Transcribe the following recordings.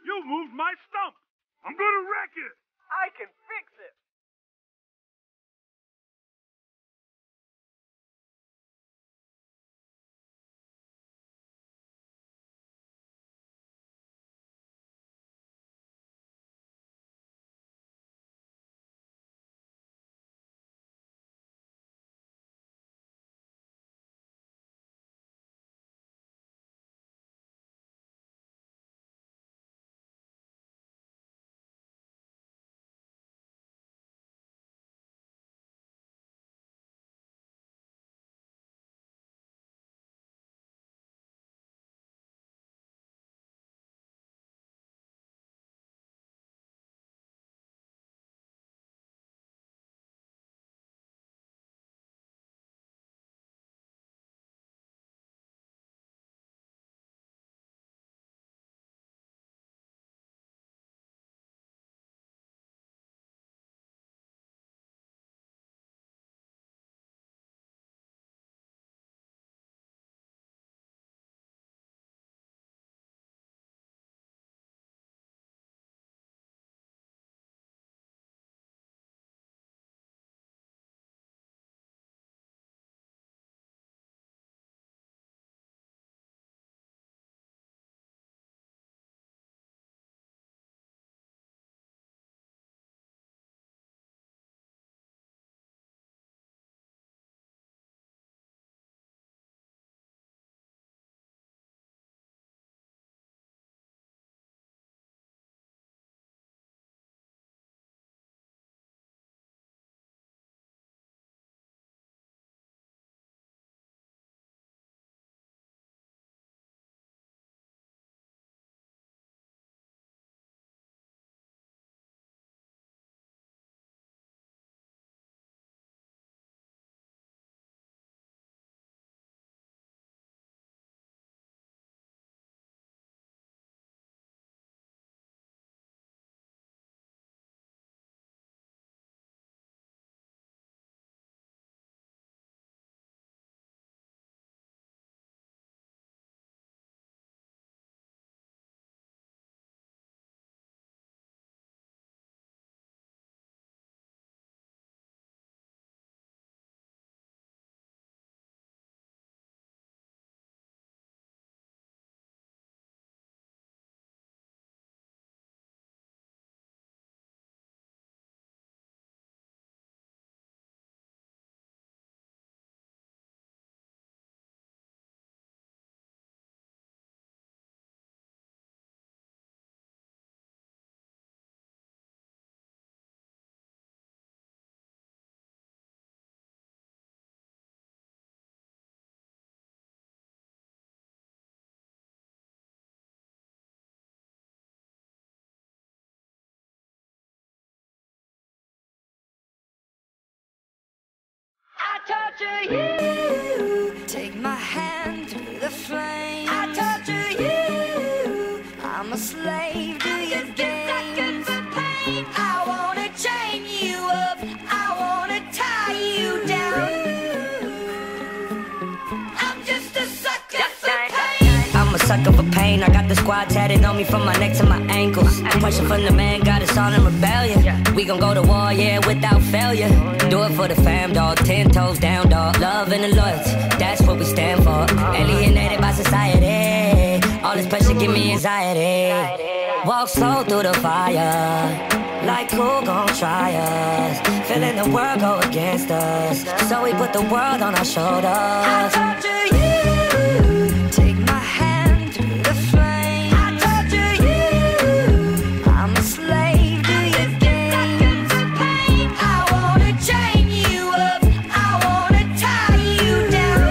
You moved my stump. I'm gonna wreck it. I can fix it. torture you. Take my hand through the flame. I torture you. I'm a slave to your games. I wanna chain you up. I wanna tie you down. I'm just a sucker for pain. I'm a sucker for pain. I got the squad tatted on me from my neck to my ankles. Pressure from the man got us all in rebellion. We gon' go to war, yeah, without failure. Do it for the fam, dog. 10 toes down, dog. Love and the loyalty, that's what we stand for. Alienated by society. All this pressure give me anxiety. Walk slow through the fire. Like who gon' try us? Feeling the world go against us. So we put the world on our shoulders. I torture you. Take my hand through the flame. I torture you. I'm a slave to your games. I wanna chain you up. I wanna tie you down.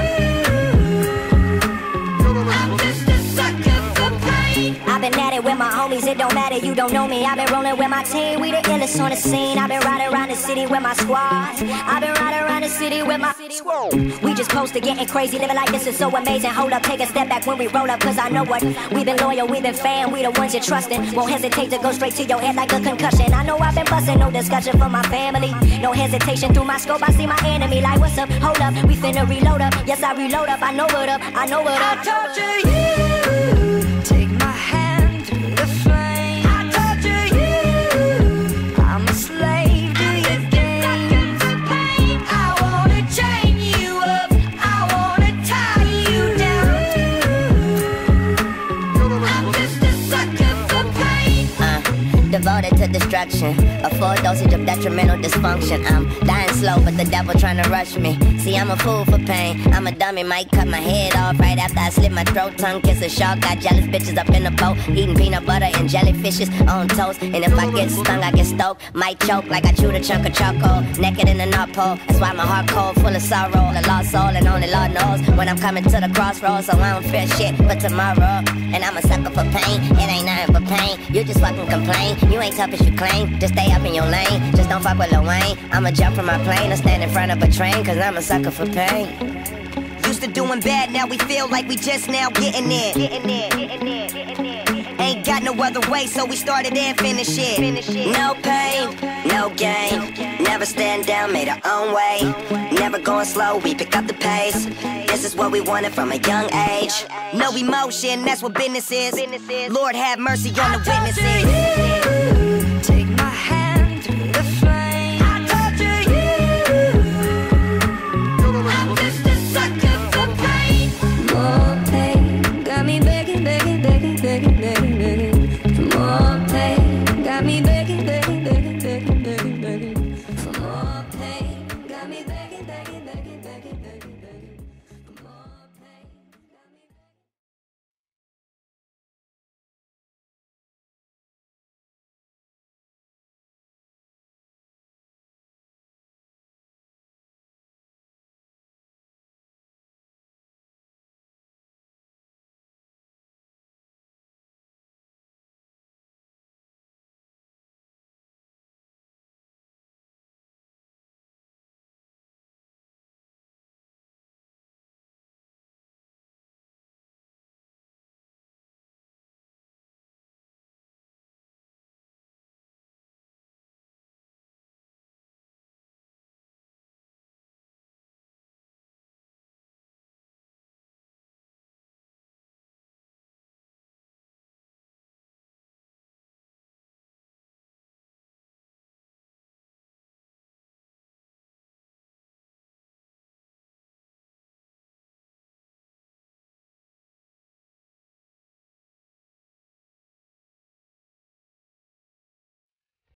I'm just a sucker for pain. I've been at it with my homies, it don't matter, you don't know me. I've been rolling with my team, we the illest on the scene. I've been riding around the city with my squad. I've been riding around the city with my squad. We just close to getting crazy, living like this is so amazing. Hold up, take a step back when we roll up, cause I know what. We've been loyal, we've been fan, we the ones you're trusting. Won't hesitate to go straight to your head like a concussion. I know I've been busting, no discussion for my family. No hesitation through my scope, I see my enemy. Like what's up, hold up, we finna reload up. Yes, I reload up, I know what up, I know what up. I torture you. Take my hand through the flame. introduction. A full dosage of detrimental dysfunction. I'm dying slow, but the devil trying to rush me. See, I'm a fool for pain. I'm a dummy, might cut my head off right after I slit my throat. Tongue kiss a shark, got jealous bitches up in the boat, eating peanut butter and jellyfishes on toast. And if I get stung, I get stoked. Might choke like I chewed a chunk of charcoal. Naked in the North Pole. That's why my heart cold, full of sorrow. A lost soul, and only Lord knows when I'm coming to the crossroads. So I don't fear shit but tomorrow. And I'm a sucker for pain. It ain't nothing but pain. You just fucking complain. You ain't tough as you claim. Just stay up in your lane. Just don't fuck with Lil Wayne. I'ma jump from my plane or stand in front of a train, cause I'm a sucker for pain. Used to doing bad, now we feel like we just now getting it. Ain't got no other way, so we started and finished it. No pain, no gain. Never stand down, made our own way. Never going slow, we pick up the pace. This is what we wanted from a young age. No emotion, that's what business is. Lord have mercy on the witnesses.